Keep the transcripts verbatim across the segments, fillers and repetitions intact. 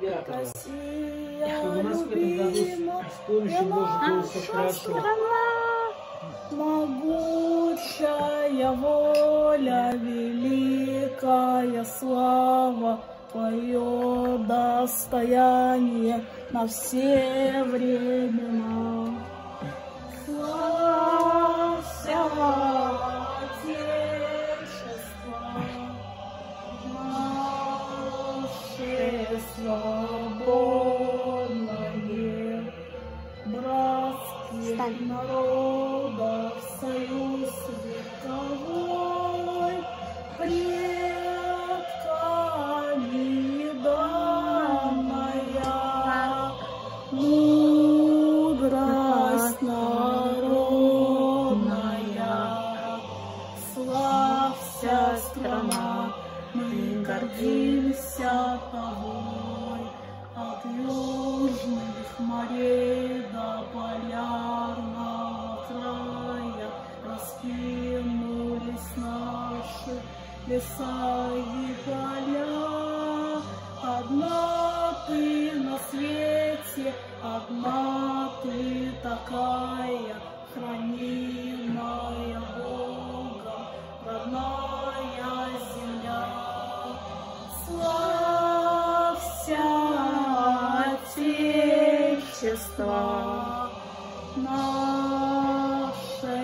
Россия, любимая наша страна, могучая воля, великая слава, твое достояние на все времена. Славься, Отечество наше свободное, братских народов союз вековой, предками данная мудрость народная. Славься, страна, мы гордимся тобой, от южных морей до полярного края раскинулись наши леса и поля. Одна ты на свете, одна ты такая, хранимая Богом, родная земля. Славься, Отечество наше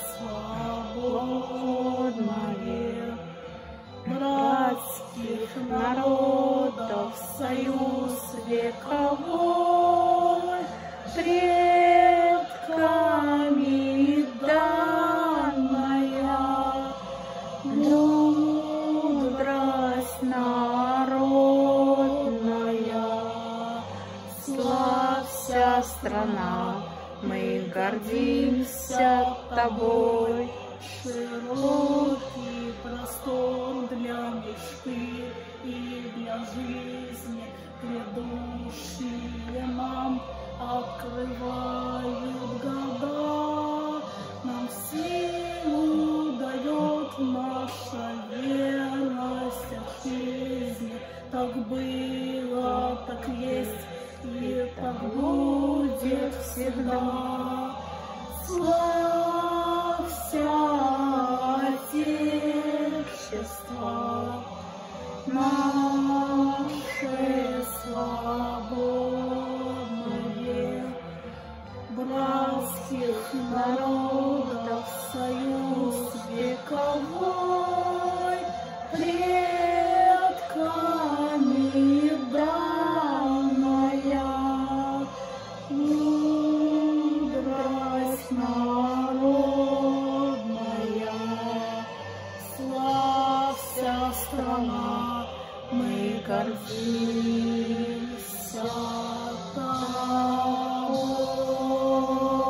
свободное, братских народов союз вековой, предками данная мудрость народная. Славься, страна, мы гордимся тобой, широкий простор для мечты и для жизни грядущие нам открывают года. Нам силу дает наша верность от жизни. Так было, так есть и так будет всегда. Славься, Отечество наше свободное, братских народов союз вековой, предками данная мудрость народная. Славься, страна, мы гордимся тобой.